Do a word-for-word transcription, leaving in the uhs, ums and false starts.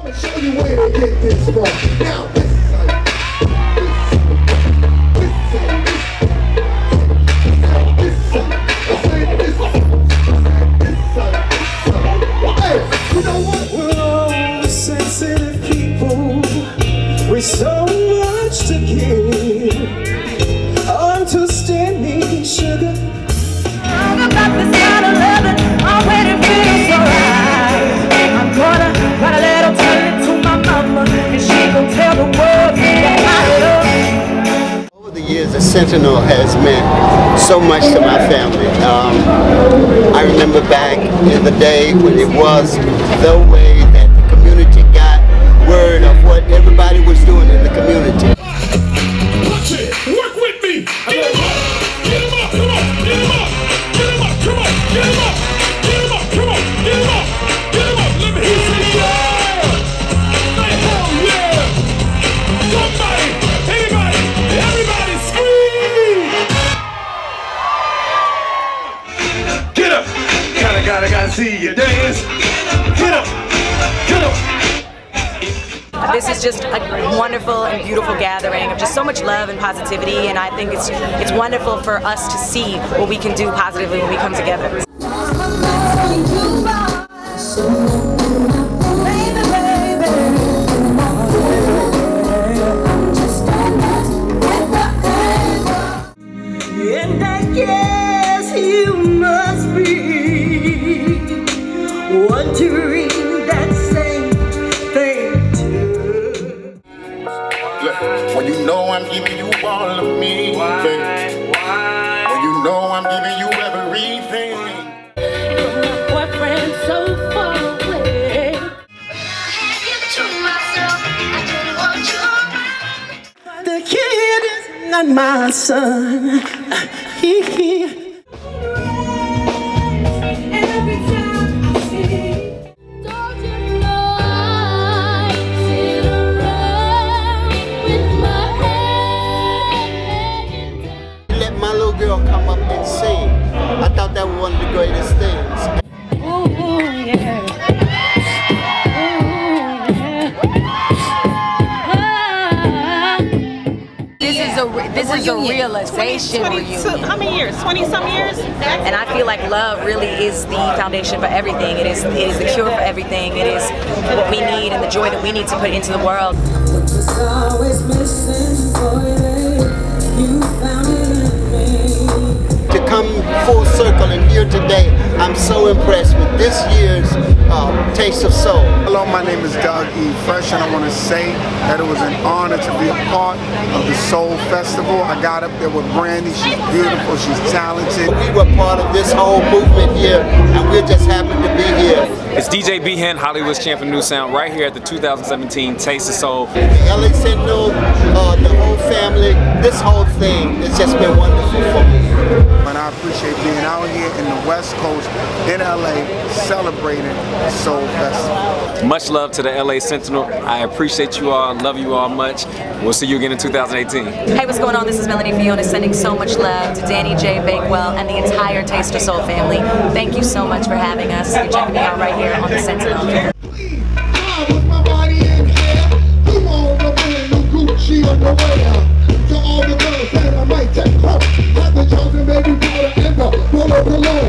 I'ma show you where to get this from. Now this sensitive people with so much to give. Understand me, sugar. I'm about to start a loving, already feels alright. I'm gonna write a letter, tell it to my mama, and she gon' tell the world that I love. Over the years, the Sentinel has meant so much to my family. Um, I remember back in the day when it was the way word of what everybody was doing in the community. Watch it, work with me. Get him up, get him up, come on, get him up, get him up, come on, get him up, get him up, come on, get him up, get him up. Let me hear you say yeah. Like hell yeah. Somebody, anybody, everybody scream. Get up, gotta, gotta, gotta see you dance. Get up, get up. This is just a wonderful and beautiful gathering of just so much love and positivity, and I think it's it's wonderful for us to see what we can do positively when we come together. And I guess you must be wondering that same thing. When you know I'm giving you all of me, baby. When you know I'm giving you everything. You're my boyfriend so far away. The kid is not my son. He, he. Every time I see. Don't you know I sit around with my head down. Let my little girl come up and sing. I thought that was one of the greatest things. Ooh, yeah. This is a this is a realization reunion. How many years? twenty some years? And I feel like love really is the foundation for everything. It is it is the cure for everything. It is what we need and the joy that we need to put into the world. To come full circle and here today, I'm so impressed with this year's uh, Taste of Soul. Hello, my name is Doug E. Fresh, and I want to say that it was an honor to be a part of the Soul Festival. I got up there with Brandy. She's beautiful, she's talented. We were part of this whole movement here, and we're just happy to be here. It's D J Behan, Hollywood's champion of new sound, right here at the two thousand seventeen Taste of Soul. The L A Sentinel, uh, the whole family, this whole thing, it's just been wonderful for me. And I appreciate being out here in the West Coast, in L A, celebrating the Soul Festival. Much love to the L A Sentinel. I appreciate you all, love you all much. We'll see you again in two thousand eighteen. Hey, what's going on? This is Melanie Fiona sending so much love to Danny J. Bakewell and the entire Taste of Soul family. Thank you so much for having us. You're checking me out right here on the Sentinel. To all the girls that I might take home, have the chosen baby daughter and the pull of the Lord.